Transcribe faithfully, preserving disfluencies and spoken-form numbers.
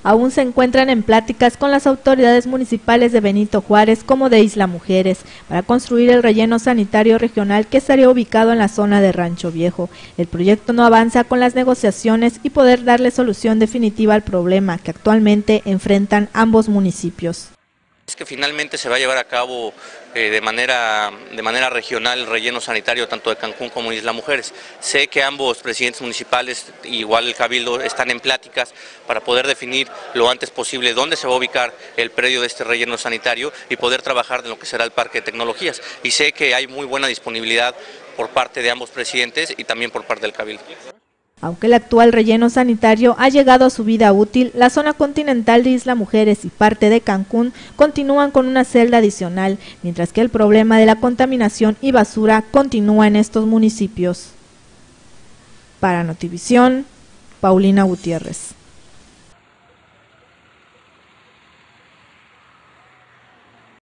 aún se encuentran en pláticas con las autoridades municipales de Benito Juárez como de Isla Mujeres para construir el relleno sanitario regional que estaría ubicado en la zona de Rancho Viejo. El proyecto no avanza con las negociaciones y poder darle solución definitiva al problema que actualmente enfrentan ambos municipios. Es que finalmente se va a llevar a cabo eh, de manera de manera regional el relleno sanitario tanto de Cancún como de Isla Mujeres. Sé que ambos presidentes municipales, igual el Cabildo, están en pláticas para poder definir lo antes posible dónde se va a ubicar el predio de este relleno sanitario y poder trabajar en lo que será el Parque de Tecnologías. Y sé que hay muy buena disponibilidad por parte de ambos presidentes y también por parte del Cabildo. Aunque el actual relleno sanitario ha llegado a su vida útil, la zona continental de Isla Mujeres y parte de Cancún continúan con una celda adicional, mientras que el problema de la contaminación y basura continúa en estos municipios. Para Notivisión, Paulina Gutiérrez.